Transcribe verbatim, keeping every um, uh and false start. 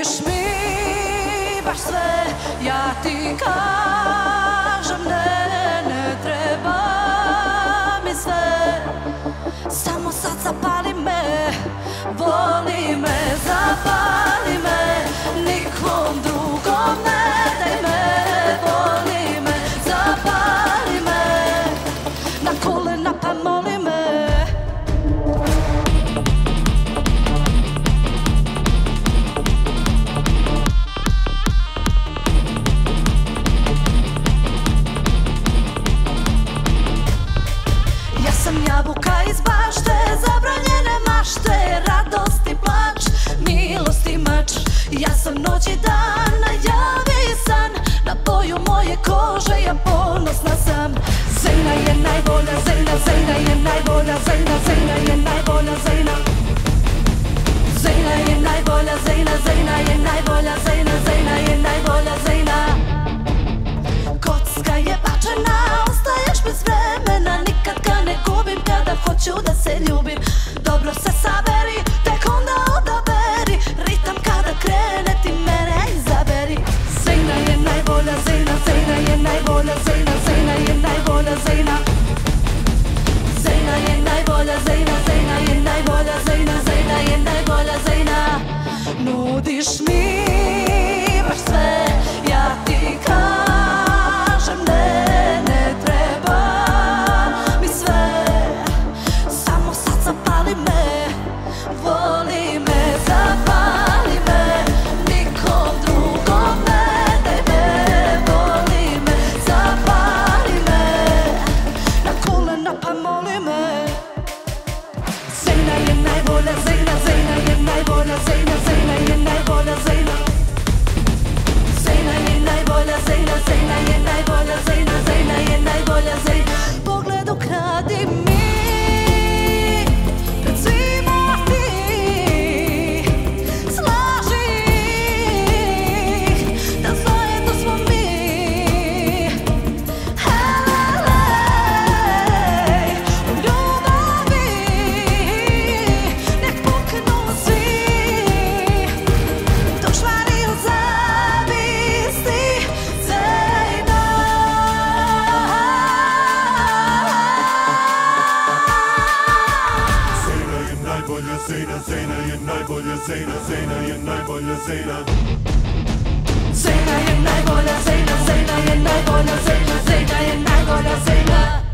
Nudiš mi baš sve, ja ti kažem ne, ne treba mi sve. Samo sad zapali me, voli me, zapali me, nikom drugom ne daj me. Voli me, zapali me, na kolena pa moli me. Ja sam jabuka iz bašte, zabranjene mašte, radost i plač, milost i mač. Ja sam noć i dan, najavi san, na boju moje kože ja ponosna sam. Zejna je najbolja, Zejna, Zejna je najbolja, Zejna, Zejna je najbolja, Zejna. Zejna je najbolja, Zejna, Zejna je najbolja, Zejna, Zejna je najbolja, Zejna. Kocka je bačena, ostaješ bez vremena, nikad ga ne gubim kada hoću da se ljubim. Dobro se saberi, tek onda odaberi, ritam kada krene ti mene izaberi. Zejna je najbolja, Zejna, Zejna je najbolja, Zejna, Zejna je najbolja, Zejna. Zejna je najbolja, Zejna, Zejna je najbolja, Zejna, Zejna je najbolja, Zejna. Nudiš mi baš sve, ja ti kažem ne, ne treba mi sve. Samo sad zapali me, voli me, zapali me, nikom drugom ne daj me. Voli me, zapali me, na kolena pa moli me. Zejna je najbolja, Zejna, Zejna je najbolja, Zejna, Zejna je najbolja, Zejna. Zejna je najbolja, Zejna, Zejna je najbolja, Zejna, Zejna je najbolja, Zejna. Pogled ukradi mi, recimo ti, slaži da zajedno smo mi. Helelej, u ljubavi nek puknu svi, dušmani u zavisti. Zejna. Zejna je najbolja, Zejna, Zejna je najbolja, Zejna, Zejna je najbolja, Zejna. Zejna je najbolja, Zejna, Zejna je najbolja, Zejna, Zejna je najbolja, Zejna.